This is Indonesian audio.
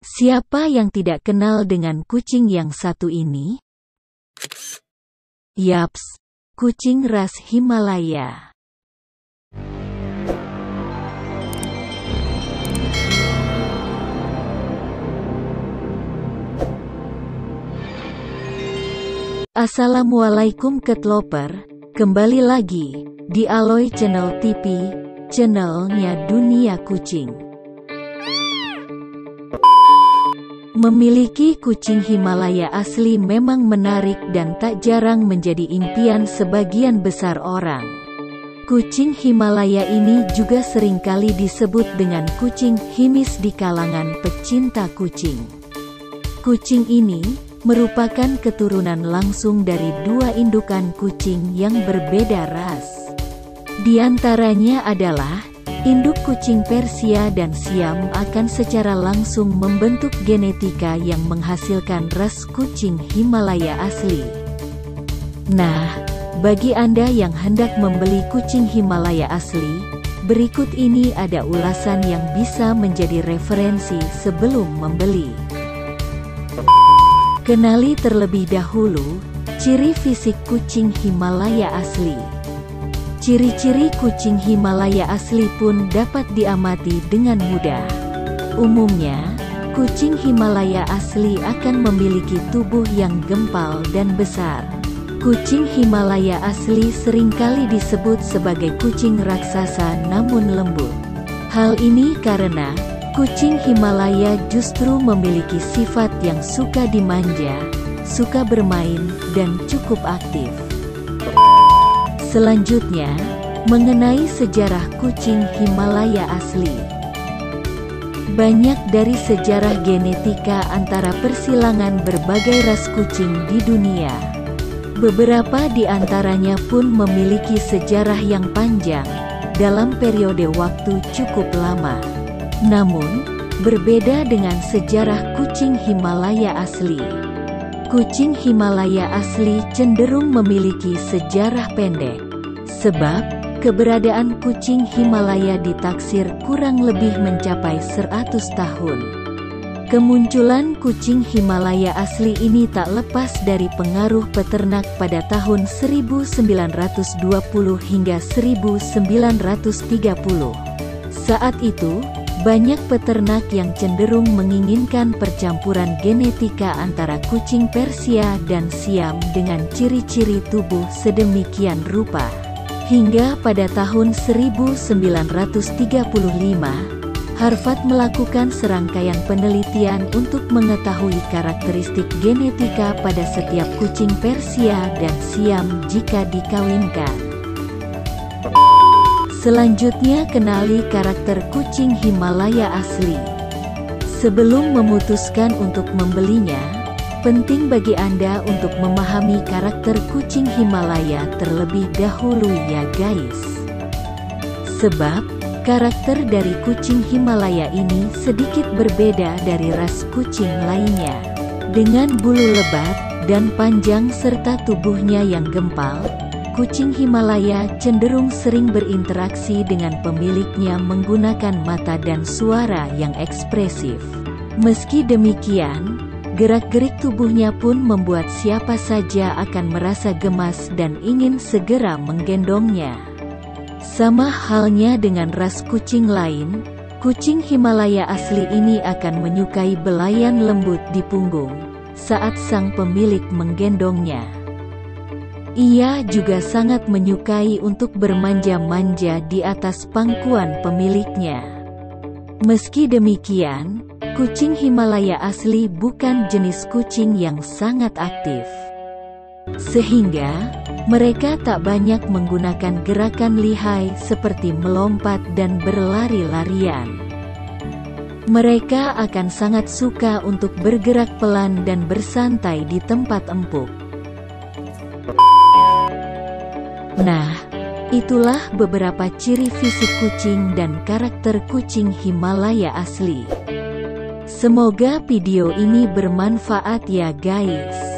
Siapa yang tidak kenal dengan kucing yang satu ini? Yaps, kucing ras Himalaya. Assalamualaikum Ketloper, kembali lagi di Aloy Channel TV, channelnya dunia kucing. Memiliki kucing Himalaya asli memang menarik dan tak jarang menjadi impian sebagian besar orang. Kucing Himalaya ini juga seringkali disebut dengan kucing Himis di kalangan pecinta kucing. Kucing ini merupakan keturunan langsung dari dua indukan kucing yang berbeda ras. Di antaranya adalah induk kucing Persia dan Siam akan secara langsung membentuk genetika yang menghasilkan ras kucing Himalaya asli. Nah, bagi Anda yang hendak membeli kucing Himalaya asli, berikut ini ada ulasan yang bisa menjadi referensi sebelum membeli. Kenali terlebih dahulu ciri fisik kucing Himalaya asli. Ciri-ciri kucing Himalaya asli pun dapat diamati dengan mudah. Umumnya, kucing Himalaya asli akan memiliki tubuh yang gempal dan besar. Kucing Himalaya asli seringkali disebut sebagai kucing raksasa namun lembut. Hal ini karena kucing Himalaya justru memiliki sifat yang suka dimanja, suka bermain, dan cukup aktif. Selanjutnya, mengenai sejarah kucing Himalaya asli. Banyak dari sejarah genetika antara persilangan berbagai ras kucing di dunia. Beberapa di antaranya pun memiliki sejarah yang panjang, dalam periode waktu cukup lama. Namun, berbeda dengan sejarah kucing Himalaya asli. Kucing Himalaya asli cenderung memiliki sejarah pendek, sebab keberadaan kucing Himalaya ditaksir kurang lebih mencapai 100 tahun. Kemunculan kucing Himalaya asli ini tak lepas dari pengaruh peternak pada tahun 1920 hingga 1930. Saat itu, banyak peternak yang cenderung menginginkan percampuran genetika antara kucing Persia dan Siam dengan ciri-ciri tubuh sedemikian rupa. Hingga pada tahun 1935, Harvard melakukan serangkaian penelitian untuk mengetahui karakteristik genetika pada setiap kucing Persia dan Siam jika dikawinkan. Selanjutnya, kenali karakter kucing Himalaya asli. Sebelum memutuskan untuk membelinya, penting bagi Anda untuk memahami karakter kucing Himalaya terlebih dahulu ya guys. Sebab, karakter dari kucing Himalaya ini sedikit berbeda dari ras kucing lainnya. Dengan bulu lebat dan panjang serta tubuhnya yang gempal, kucing Himalaya cenderung sering berinteraksi dengan pemiliknya menggunakan mata dan suara yang ekspresif. Meski demikian, gerak-gerik tubuhnya pun membuat siapa saja akan merasa gemas dan ingin segera menggendongnya. Sama halnya dengan ras kucing lain, kucing Himalaya asli ini akan menyukai belayan lembut di punggung saat sang pemilik menggendongnya. Ia juga sangat menyukai untuk bermanja-manja di atas pangkuan pemiliknya. Meski demikian, kucing Himalaya asli bukan jenis kucing yang sangat aktif. Sehingga, mereka tak banyak menggunakan gerakan lihai seperti melompat dan berlari-larian. Mereka akan sangat suka untuk bergerak pelan dan bersantai di tempat empuk. Nah, itulah beberapa ciri fisik kucing dan karakter kucing Himalaya asli. Semoga video ini bermanfaat ya guys.